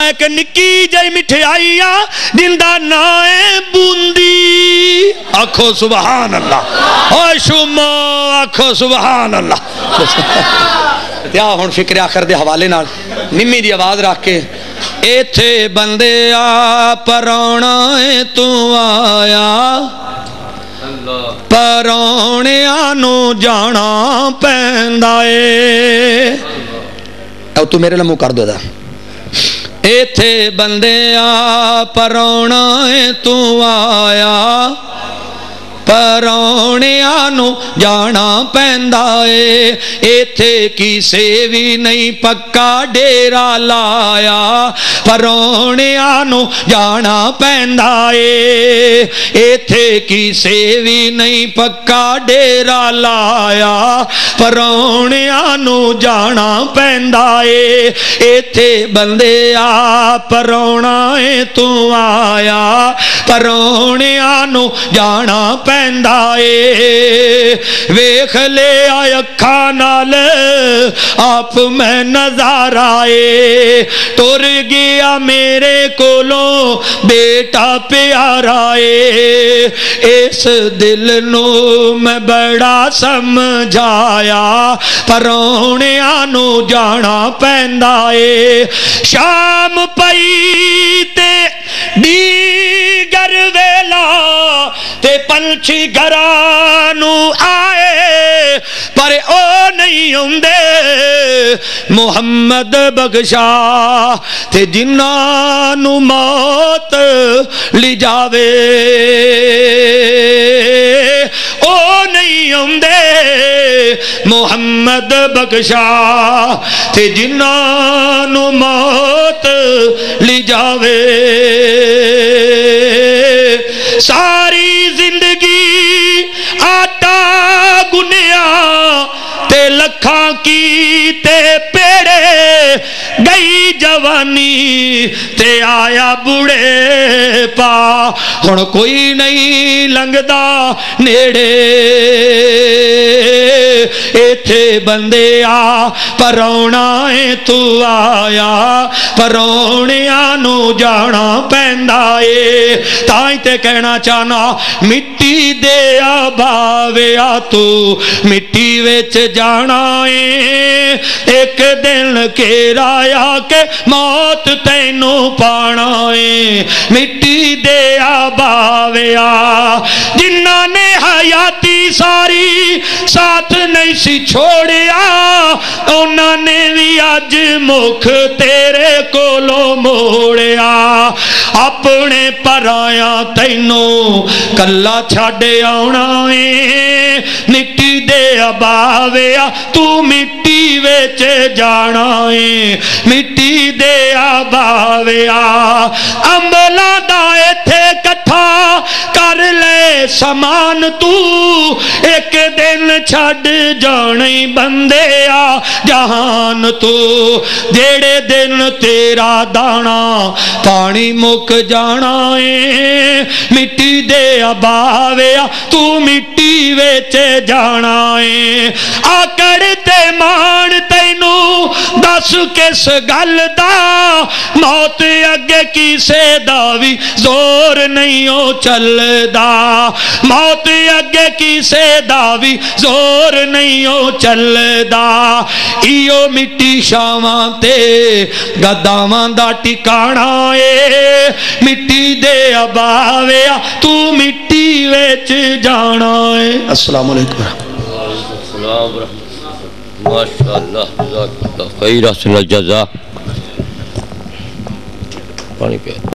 एक निक्की जई मिठाई आ जिंदा ना है बूंदी। आखो सुभान अल्लाह। ओए शुमा आखो सुभान अल्लाह। त्या हुण फिक्र आखिर दे हवाले नाल निम्मी दी आवाज रख के इत्थे बंदे आ परौणा है तू आया परौणिया नू जाना पैंदा ए। तू मेरे लिए मुंह कर दो इत्थे बंदे आ परौणा है तू आया परौणिया नू जाना पैंदा ए। इत्थे किसे भी नहीं पक्का डेरा लाया परौणिया नू जाना पैंदा ए। इत्थे किसे भी नहीं पक्का डेरा लाया परौणिया नू जाना पैंदा ए। इत्थे बंदे आ परौणा ए तू आया परौणिया नू जाना पैंदा ए। वेख ले अखा नाल आप मैं नजारा ए। टुर गया मेरे कोलों बेटा प्यारा ए। इस दिल नू मैं बड़ा समझाया परौणिया नू जाना पैंदा ए। शाम पई ते दीगर वेला ते पंछी घरां नू आए पर ओ नहीं आउंदे मुहम्मद बख्शा ते जिन्हां नू मौत ली जावे ओ नहीं आउंदे मुहम्मद बख्शा ते जिन्हां नू मौत ली जावे। सारी जिंदगी आटा गुनिया ते लखा की ते पेड़े गई जवानी ते आया बुढ़े पा हुण कोई नहीं लंघदा नेड़े। इत्थे बंदे आ परौणा ए तू आया परौणिया नू जाना पैंदा ए। ताई ते कहना चाहना मिट्टी दे बाविया तू मिट्टी विच जाना ए। एक दिन केराया के मौत तैनू पाना ए। मिट्टी दे बाविया जिन्ना ने हयाती सारी साथ नहीं सी छोड़िया उन्होंने भी अज मुख तेरे कोलो मोड़िया। अपने पराया तैनू कला छड़ आउणा ए। मिट्टी दे बाविया तू मिट्टी विच जाना ए। मिट्टी दे बाविया अंबला दा इत्थे कट्ठा कर ले समान तू एक दिन छड़ जाने बंदे आ जहान तू। जेड़े दिन तेरा दाना पानी मुक जाना ए। मिट्टी दे बाविया तू मिट्टी विच जाना ए। आकड़ ते मान तैनू दस किस गल दा मौत अगे किसे दा भी जोर नहीं ओ चलदा। मौत अगे किसे दा भी जोर नहीं ओ चलदा। इयो मिट्टी शावां ते गदावां दा ठिकाना ए। मिट्टी दे बाविया तू मिट्टी विच जाना है। अस्सलाम वालेकुम माशाअल्लाह खैर जज़ा पानी पे।